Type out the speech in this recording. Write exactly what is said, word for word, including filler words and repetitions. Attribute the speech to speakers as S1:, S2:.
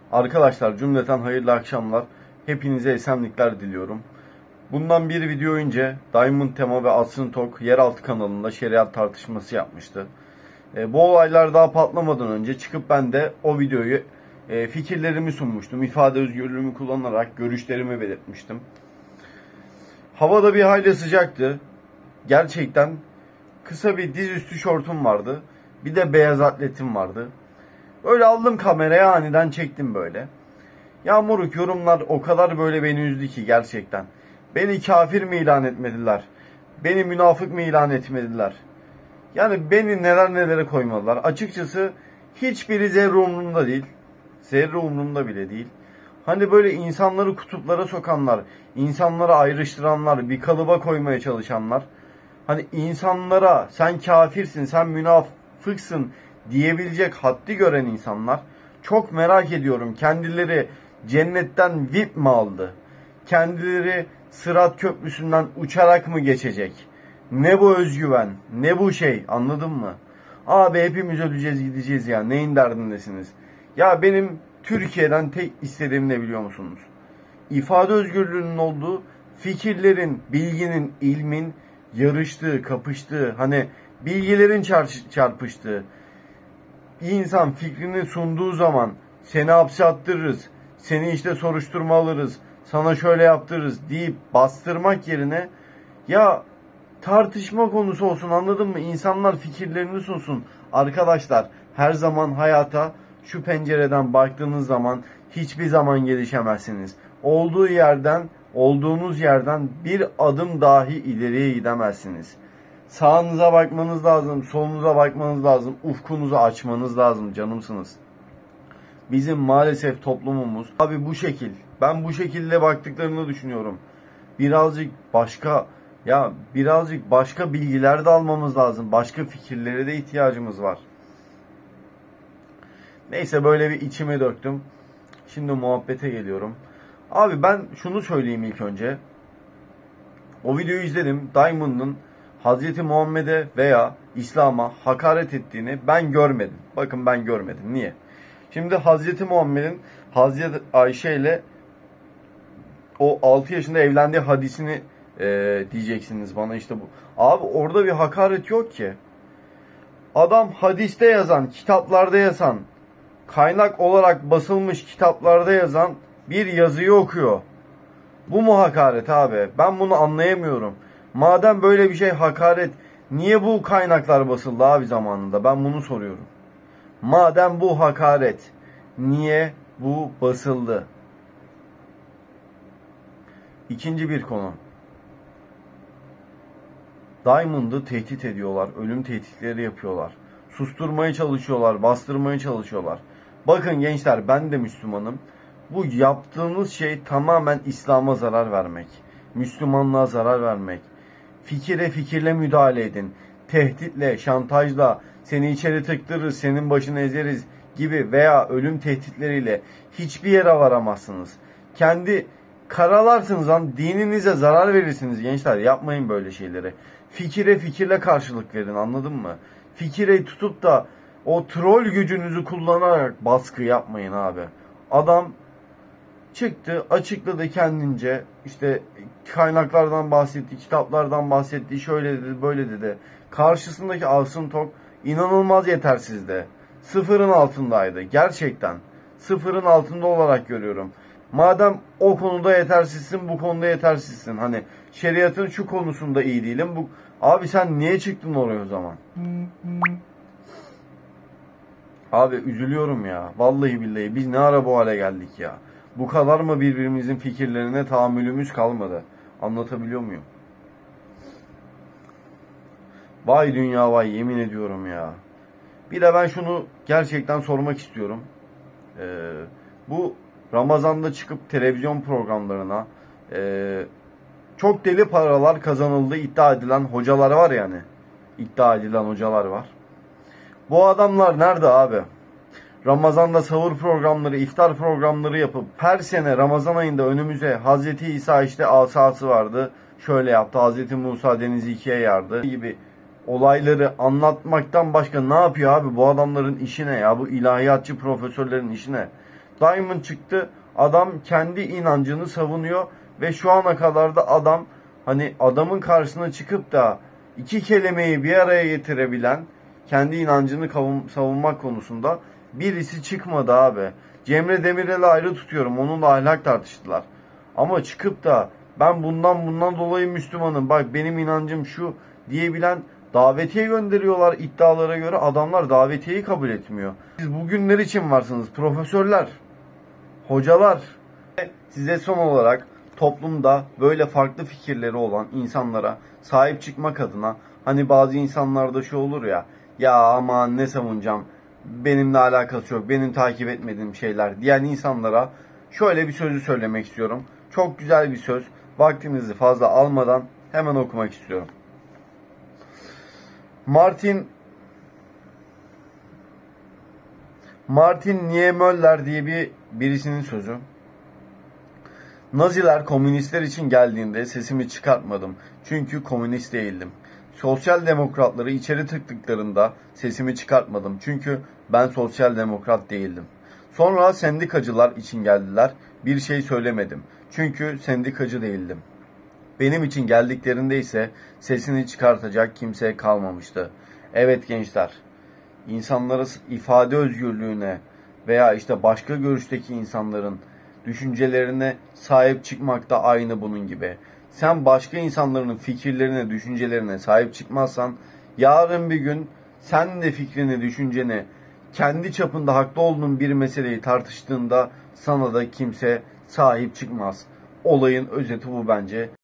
S1: Arkadaşlar cümleten hayırlı akşamlar. Hepinize esenlikler diliyorum. Bundan bir video önce Diamond Tema ve Asrın Tok yeraltı kanalında şeriat tartışması yapmıştı. E, bu olaylar daha patlamadan önce çıkıp ben de o videoyu e, fikirlerimi sunmuştum. İfade özgürlüğümü kullanarak görüşlerimi belirtmiştim. Havada bir hayli sıcaktı. Gerçekten kısa bir dizüstü şortum vardı. Bir de beyaz atletim vardı. Öyle aldım kameraya, aniden çektim böyle. Ya moruk, yorumlar o kadar böyle beni üzdü ki gerçekten. Beni kafir mi ilan etmediler? Beni münafık mı ilan etmediler? Yani beni neler nelere koymadılar. Açıkçası hiçbiri zerre umurumda değil. Zerre umurumda bile değil. Hani böyle insanları kutuplara sokanlar, insanları ayrıştıranlar, bir kalıba koymaya çalışanlar. Hani insanlara sen kafirsin, sen münafıksın diyebilecek haddi gören insanlar. Çok merak ediyorum, kendileri cennetten V I P mi aldı? Kendileri Sırat Köprüsü'nden uçarak mı geçecek? Ne bu özgüven? Ne bu şey? Anladın mı? Abi hepimiz öleceğiz, gideceğiz ya. Neyin derdindesiniz? Ya benim Türkiye'den tek istediğim ne biliyor musunuz? İfade özgürlüğünün olduğu, fikirlerin, bilginin, ilmin yarıştığı, kapıştığı, hani bilgilerin çarpıştığı. Bir insan fikrini sunduğu zaman seni hapse attırırız, seni işte soruşturma alırız, sana şöyle yaptırırız deyip bastırmak yerine ya tartışma konusu olsun, anladın mı? İnsanlar fikirlerini sunsun. Arkadaşlar, her zaman hayata şu pencereden baktığınız zaman hiçbir zaman gelişemezsiniz. Olduğu yerden, olduğunuz yerden bir adım dahi ileriye gidemezsiniz. Sağınıza bakmanız lazım, solunuza bakmanız lazım, ufkunuzu açmanız lazım, canımsınız. Bizim maalesef toplumumuz abi bu şekil. Ben bu şekilde baktıklarını düşünüyorum. Birazcık başka ya birazcık başka bilgiler de almamız lazım. Başka fikirlere de ihtiyacımız var. Neyse, böyle bir içime döktüm. Şimdi muhabbete geliyorum. Abi ben şunu söyleyeyim ilk önce. O videoyu izledim. Diamond'ın Hazreti Muhammed'e veya İslam'a hakaret ettiğini ben görmedim. Bakın, ben görmedim. Niye? Şimdi Hazreti Muhammed'in Hazreti Ayşe ile o altı yaşında evlendiği hadisini e, diyeceksiniz bana, işte bu. Abi orada bir hakaret yok ki. Adam hadiste yazan, kitaplarda yazan, kaynak olarak basılmış kitaplarda yazan bir yazıyı okuyor. Bu mu hakaret abi? Ben bunu anlayamıyorum. Madem böyle bir şey hakaret, niye bu kaynaklar basıldı abi zamanında? Ben bunu soruyorum. Madem bu hakaret, niye bu basıldı? İkinci bir konu. Diamond'ı tehdit ediyorlar. Ölüm tehditleri yapıyorlar. Susturmaya çalışıyorlar. Bastırmaya çalışıyorlar. Bakın gençler, ben de Müslümanım. Bu yaptığınız şey tamamen İslam'a zarar vermek. Müslümanlığa zarar vermek. Fikire fikirle müdahale edin. Tehditle, şantajla, seni içeri tıktırırız, senin başını ezeriz gibi veya ölüm tehditleriyle hiçbir yere varamazsınız. Kendi karalarsınız lan, dininize zarar verirsiniz gençler. Yapmayın böyle şeyleri. Fikire fikirle karşılık verin, anladın mı? Fikire tutup da o troll gücünüzü kullanarak baskı yapmayın abi. Adam çıktı, açıkladı kendince, işte kaynaklardan bahsetti, kitaplardan bahsetti, şöyle dedi, böyle dedi. Karşısındaki Asrın Tok inanılmaz yetersizdi. Sıfırın altındaydı. Gerçekten. Sıfırın altında olarak görüyorum. Madem o konuda yetersizsin, bu konuda yetersizsin. Hani şeriatın şu konusunda iyi değilim. Bu abi sen niye çıktın oraya o zaman? Abi üzülüyorum ya. Vallahi billahi biz ne ara bu hale geldik ya. Bu kadar mı birbirimizin fikirlerine tahammülümüz kalmadı? Anlatabiliyor muyum? Vay dünya vay, yemin ediyorum ya. Bir de ben şunu gerçekten sormak istiyorum. Ee, bu Ramazan'da çıkıp televizyon programlarına e, çok deli paralar kazanıldığı iddia edilen hocalar var yani. İddia edilen hocalar var. Bu adamlar nerede abi? Ramazan'da sahur programları, iftar programları yapıp her sene Ramazan ayında önümüze Hazreti İsa işte asası vardı, şöyle yaptı, Hazreti Musa denizi ikiye yardı gibi olayları anlatmaktan başka ne yapıyor abi? Bu adamların işi ne ya? Bu ilahiyatçı profesörlerin işi ne? Diamond çıktı. Adam kendi inancını savunuyor ve şu ana kadar da adam, hani adamın karşısına çıkıp da iki kelimeyi bir araya getirebilen, kendi inancını savunmak konusunda birisi çıkmadı abi. Cemre Demirel'i ayrı tutuyorum. Onunla ahlak tartıştılar. Ama çıkıp da ben bundan bundan dolayı Müslümanım, bak benim inancım şu diyebilen, davetiye gönderiyorlar iddialara göre. Adamlar davetiyeyi kabul etmiyor. Siz bugünler için varsınız profesörler, hocalar. Size son olarak toplumda böyle farklı fikirleri olan insanlara sahip çıkmak adına, hani bazı insanlarda şu olur ya, ya aman ne savunacağım, benimle alakası yok, benim takip etmediğim şeyler diyen insanlara şöyle bir sözü söylemek istiyorum. Çok güzel bir söz. Vaktinizi fazla almadan hemen okumak istiyorum. Martin Martin Niemöller diye bir birisinin sözü. Naziler komünistler için geldiğinde sesimi çıkartmadım. Çünkü komünist değildim. Sosyal demokratları içeri tıktıklarında sesimi çıkartmadım. Çünkü ben sosyal demokrat değildim. Sonra sendikacılar için geldiler. Bir şey söylemedim. Çünkü sendikacı değildim. Benim için geldiklerinde ise sesini çıkartacak kimse kalmamıştı. Evet gençler, insanlara ifade özgürlüğüne veya işte başka görüşteki insanların düşüncelerine sahip çıkmak da aynı bunun gibi. Sen başka insanların fikirlerine, düşüncelerine sahip çıkmazsan, yarın bir gün sen de fikrini, düşünceni, kendi çapında haklı olduğun bir meseleyi tartıştığında sana da kimse sahip çıkmaz. Olayın özeti bu bence.